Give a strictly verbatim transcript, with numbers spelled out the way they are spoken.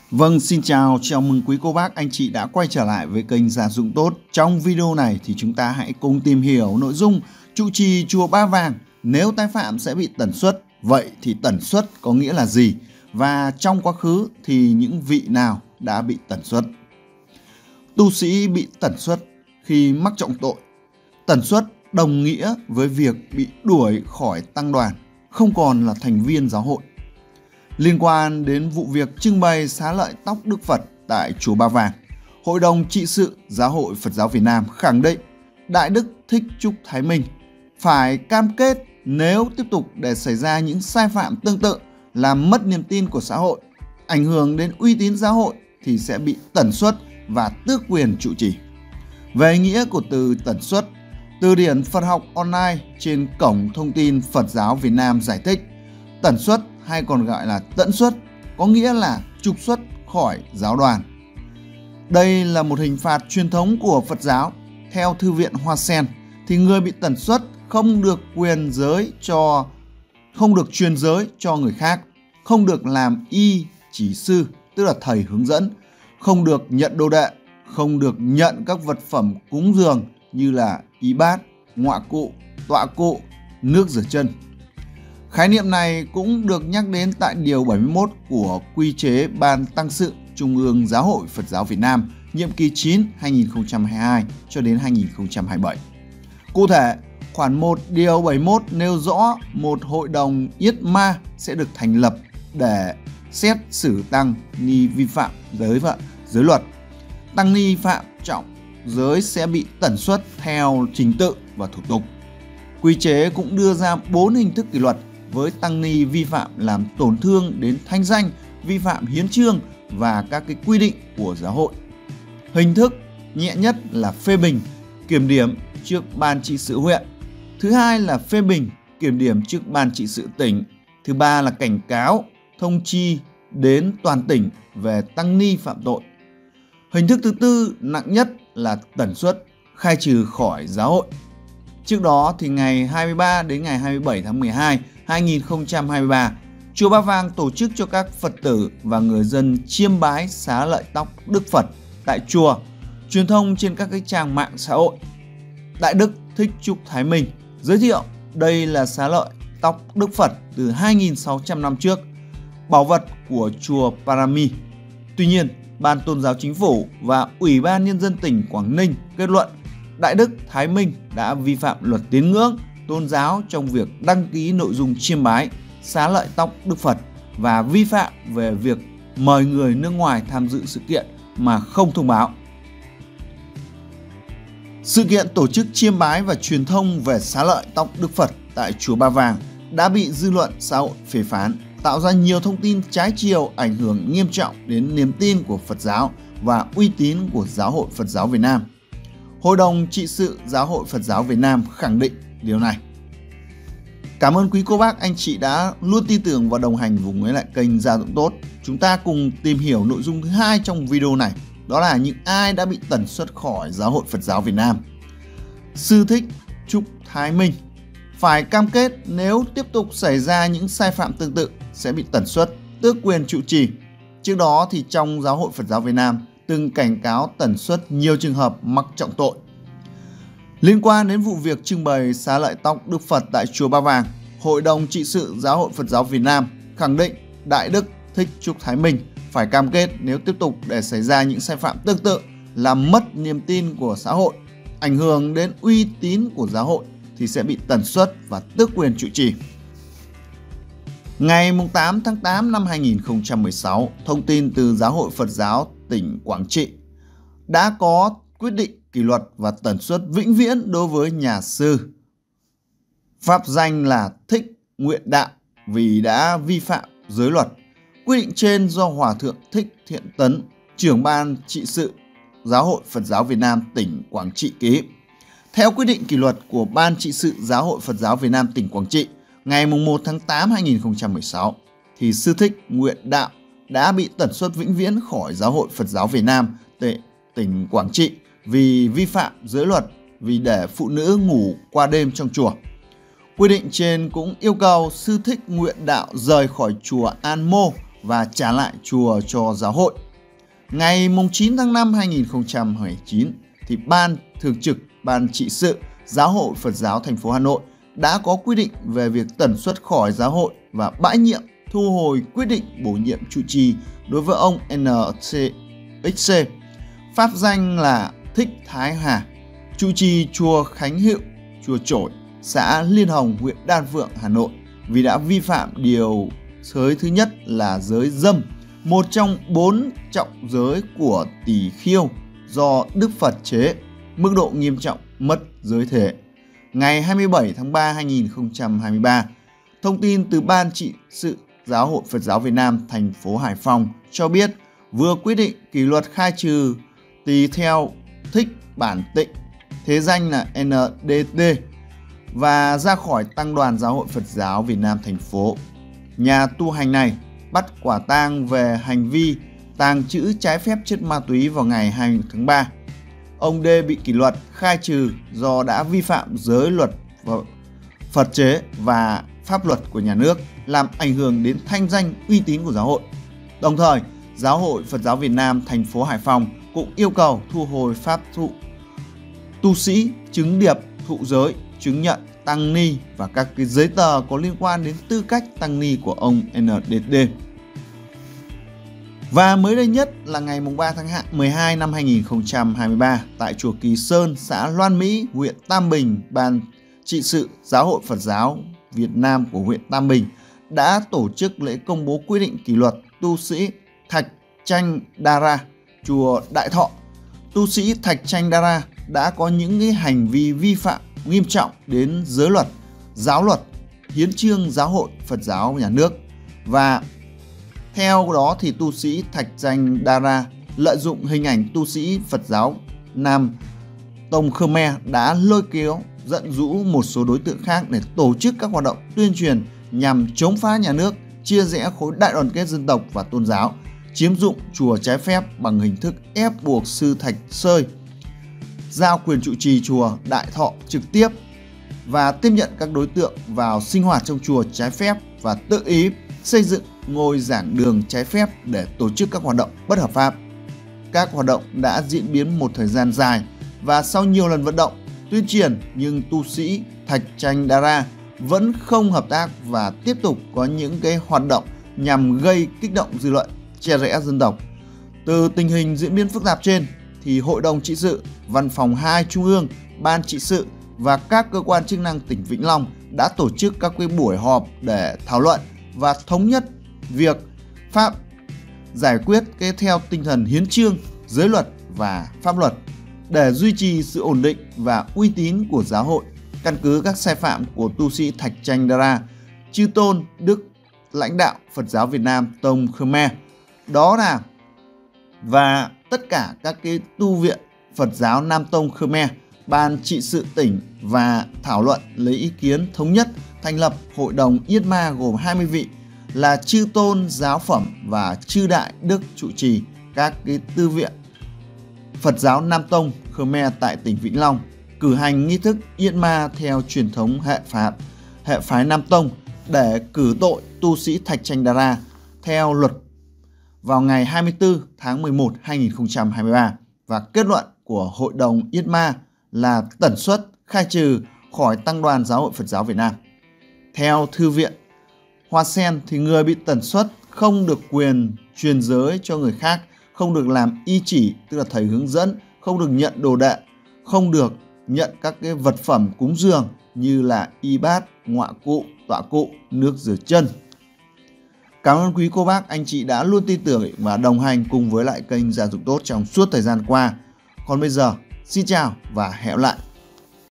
Vâng, xin chào, chào mừng quý cô bác anh chị đã quay trở lại với kênh Gia Dụng Tốt. Trong video này thì chúng ta hãy cùng tìm hiểu nội dung trụ trì chùa Ba Vàng nếu tái phạm sẽ bị tẩn xuất. Vậy thì tẩn xuất có nghĩa là gì? Và trong quá khứ thì những vị nào đã bị tẩn xuất? Tu sĩ bị tẩn xuất khi mắc trọng tội. Tẩn xuất đồng nghĩa với việc bị đuổi khỏi tăng đoàn, không còn là thành viên giáo hội. Liên quan đến vụ việc trưng bày xá lợi tóc Đức Phật tại chùa Ba Vàng, Hội đồng trị sự Giáo hội Phật giáo Việt Nam khẳng định Đại Đức Thích Trúc Thái Minh phải cam kết nếu tiếp tục để xảy ra những sai phạm tương tự làm mất niềm tin của xã hội, ảnh hưởng đến uy tín giáo hội thì sẽ bị tẩn xuất và tước quyền trụ trì. Về ý nghĩa của từ tẩn xuất, từ điển Phật học online trên cổng thông tin Phật giáo Việt Nam giải thích, tẩn xuất hay còn gọi là tận xuất có nghĩa là trục xuất khỏi giáo đoàn. Đây là một hình phạt truyền thống của Phật giáo. Theo Thư viện Hoa Sen thì người bị tẩn xuất không được quyền giới cho không được truyền giới cho người khác, không được làm y chỉ sư tức là thầy hướng dẫn, không được nhận đồ đệ, không được nhận các vật phẩm cúng dường như là y bát, ngọa cụ, tọa cụ, nước rửa chân. Khái niệm này cũng được nhắc đến tại điều bảy mươi mốt của Quy chế Ban Tăng sự Trung ương Giáo hội Phật giáo Việt Nam nhiệm kỳ chín hai nghìn không trăm hai mươi hai cho đến hai nghìn không trăm hai mươi bảy. Cụ thể, khoản một điều bảy mươi mốt nêu rõ một hội đồng yết ma sẽ được thành lập để xét xử tăng ni vi phạm giới giới luật. Tăng ni phạm trọng giới sẽ bị tẩn xuất theo trình tự và thủ tục. Quy chế cũng đưa ra bốn hình thức kỷ luật với tăng ni vi phạm làm tổn thương đến thanh danh, vi phạm hiến chương và các cái quy định của giáo hội. Hình thức nhẹ nhất là phê bình, kiểm điểm trước ban trị sự huyện. Thứ hai là phê bình, kiểm điểm trước ban trị sự tỉnh. Thứ ba là cảnh cáo, thông chi đến toàn tỉnh về tăng ni phạm tội. Hình thức thứ tư nặng nhất là tẩn xuất, khai trừ khỏi giáo hội. Trước đó thì ngày hai mươi ba đến ngày hai mươi bảy tháng mười hai năm hai nghìn không trăm hai mươi ba, chùa Ba Vàng tổ chức cho các Phật tử và người dân chiêm bái xá lợi tóc Đức Phật tại chùa. Truyền thông trên các cái trang mạng xã hội, Đại Đức Thích Trúc Thái Minh giới thiệu đây là xá lợi tóc Đức Phật từ hai nghìn sáu trăm năm trước, bảo vật của chùa Parami. Tuy nhiên, Ban Tôn giáo Chính phủ và Ủy ban Nhân dân tỉnh Quảng Ninh kết luận Đại Đức Thái Minh đã vi phạm luật tín ngưỡng tôn giáo trong việc đăng ký nội dung chiêm bái xá lợi tóc Đức Phật và vi phạm về việc mời người nước ngoài tham dự sự kiện mà không thông báo. Sự kiện tổ chức chiêm bái và truyền thông về xá lợi tóc Đức Phật tại chùa Ba Vàng đã bị dư luận xã hội phê phán, tạo ra nhiều thông tin trái chiều ảnh hưởng nghiêm trọng đến niềm tin của Phật giáo và uy tín của Giáo hội Phật giáo Việt Nam. Hội đồng trị sự Giáo hội Phật giáo Việt Nam khẳng định điều này. Cảm ơn quý cô bác anh chị đã luôn tin tưởng và đồng hành cùng với lại kênh Gia Dụng Tốt. Chúng ta cùng tìm hiểu nội dung thứ hai trong video này, đó là những ai đã bị tẩn xuất khỏi Giáo hội Phật giáo Việt Nam. Sư Thích Trúc Thái Minh phải cam kết nếu tiếp tục xảy ra những sai phạm tương tự sẽ bị tẩn xuất, tước quyền trụ trì. Trước đó thì trong Giáo hội Phật giáo Việt Nam từng cảnh cáo tẩn xuất nhiều trường hợp mắc trọng tội. Liên quan đến vụ việc trưng bày xá lợi tóc Đức Phật tại chùa Ba Vàng, Hội đồng trị sự Giáo hội Phật giáo Việt Nam khẳng định Đại Đức Thích Trúc Thái Minh phải cam kết nếu tiếp tục để xảy ra những sai phạm tương tự làm mất niềm tin của xã hội, ảnh hưởng đến uy tín của giáo hội thì sẽ bị tẩn xuất và tước quyền trụ trì. Ngày tám tháng tám năm hai nghìn không trăm mười sáu, thông tin từ Giáo hội Phật giáo tỉnh Quảng Trị đã có quyết định kỷ luật và tẩn xuất vĩnh viễn đối với nhà sư pháp danh là Thích Nguyện Đạo vì đã vi phạm giới luật. Quyết định trên do Hòa thượng Thích Thiện Tấn, trưởng ban trị sự Giáo hội Phật giáo Việt Nam tỉnh Quảng Trị ký. Theo quyết định kỷ luật của Ban trị sự Giáo hội Phật giáo Việt Nam tỉnh Quảng Trị ngày một tháng tám năm hai nghìn không trăm mười sáu, thì Sư Thích Nguyện Đạo đã bị tẩn xuất vĩnh viễn khỏi Giáo hội Phật giáo Việt Nam tỉnh Quảng Trị vì vi phạm giới luật, vì để phụ nữ ngủ qua đêm trong chùa. Quy định trên cũng yêu cầu Sư Thích Nguyện Đạo rời khỏi chùa An Mô và trả lại chùa cho giáo hội. Ngày chín tháng năm hai nghìn không trăm mười chín thì Ban Thường trực Ban Trị sự Giáo hội Phật giáo thành phố Hà Nội đã có quy định về việc tẩn xuất khỏi giáo hội và bãi nhiệm, thu hồi quyết định bổ nhiệm trụ trì đối với ông en ích xê, pháp danh là Thích Thái Hà, trụ trì chùa Khánh Hiệu, chùa Chổi, xã Liên Hồng, huyện Đan Phượng, Hà Nội, vì đã vi phạm điều giới thứ nhất là giới dâm, một trong bốn trọng giới của Tỳ Khưu do Đức Phật chế, mức độ nghiêm trọng mất giới thể. Ngày hai mươi bảy tháng ba hai nghìn không trăm hai mươi ba, thông tin từ Ban Trị sự Giáo hội Phật giáo Việt Nam thành phố Hải Phòng cho biết vừa quyết định kỷ luật khai trừ tỳ theo Thích Bản Tịnh, thế danh là en đê tê, và ra khỏi Tăng đoàn Giáo hội Phật giáo Việt Nam thành phố. Nhà tu hành này bắt quả tang về hành vi tàng trữ trái phép chất ma túy vào ngày hai mươi tháng ba. Ông D bị kỷ luật khai trừ do đã vi phạm giới luật Phật chế và pháp luật của nhà nước, làm ảnh hưởng đến thanh danh uy tín của giáo hội. Đồng thời, Giáo hội Phật giáo Việt Nam thành phố Hải Phòng cũng yêu cầu thu hồi pháp thụ tu sĩ, chứng điệp, thụ giới, chứng nhận tăng ni và các cái giấy tờ có liên quan đến tư cách tăng ni của ông en đê tê. Và mới đây nhất là ngày ba tháng mười hai năm hai nghìn không trăm hai mươi ba, tại chùa Kỳ Sơn, xã Loan Mỹ, huyện Tam Bình, Ban Trị sự Giáo hội Phật giáo Việt Nam của huyện Tam Bình đã tổ chức lễ công bố quyết định kỷ luật tu sĩ Thạch Chanh Đara, chùa Đại Thọ. Tu sĩ Thạch Chanh Đara đã có những cái hành vi vi phạm nghiêm trọng đến giới luật, giáo luật, hiến chương Giáo hội Phật giáo nhà nước, và theo đó thì tu sĩ Thạch Chanh Đara lợi dụng hình ảnh tu sĩ Phật giáo Nam Tông Khmer đã lôi kéo, dẫn dụ một số đối tượng khác để tổ chức các hoạt động tuyên truyền nhằm chống phá nhà nước, chia rẽ khối đại đoàn kết dân tộc và tôn giáo, chiếm dụng chùa trái phép bằng hình thức ép buộc sư Thạch Sơi giao quyền trụ trì chùa Đại Thọ trực tiếp và tiếp nhận các đối tượng vào sinh hoạt trong chùa trái phép, và tự ý xây dựng ngôi giảng đường trái phép để tổ chức các hoạt động bất hợp pháp. Các hoạt động đã diễn biến một thời gian dài, và sau nhiều lần vận động, tuyên truyền nhưng tu sĩ Thạch Chanh Đara vẫn không hợp tác và tiếp tục có những cái hoạt động nhằm gây kích động dư luận, chia rẽ dân tộc. Từ tình hình diễn biến phức tạp trên thì Hội đồng Trị sự, Văn phòng hai Trung ương, Ban Trị sự và các cơ quan chức năng tỉnh Vĩnh Long đã tổ chức các cái buổi họp để thảo luận và thống nhất việc pháp giải quyết cái theo tinh thần hiến chương, giới luật và pháp luật để duy trì sự ổn định và uy tín của giáo hội. Căn cứ các sai phạm của tu sĩ Thạch Chanh Đara, Chư Tôn Đức lãnh đạo Phật giáo Việt Nam Tông Khmer, đó là và tất cả các cái tu viện Phật giáo Nam Tông Khmer, Ban Trị sự tỉnh và thảo luận lấy ý kiến thống nhất thành lập Hội đồng Yết Ma gồm hai mươi vị là Chư Tôn Giáo Phẩm và Chư Đại Đức trụ trì các cái tư viện Phật giáo Nam Tông Khmer tại tỉnh Vĩnh Long, cử hành nghi thức Yết Ma theo truyền thống hệ pháp hệ phái Nam Tông để cử tội tu sĩ Thạch Chanh Đara theo luật vào ngày hai mươi tư tháng mười một năm hai nghìn không trăm hai mươi ba, và kết luận của Hội đồng Yết Ma là tẩn xuất, khai trừ khỏi Tăng đoàn Giáo hội Phật giáo Việt Nam. Theo Thư viện Hoa Sen thì người bị tẩn xuất không được quyền truyền giới cho người khác, không được làm y chỉ tức là thầy hướng dẫn, không được nhận đồ đệ, không được nhận các cái vật phẩm cúng dường như là y bát, ngọa cụ, tọa cụ, nước rửa chân. Cảm ơn quý cô bác anh chị đã luôn tin tưởng và đồng hành cùng với lại kênh Giáo dục tốt trong suốt thời gian qua. Còn bây giờ, xin chào và hẹn gặp lại.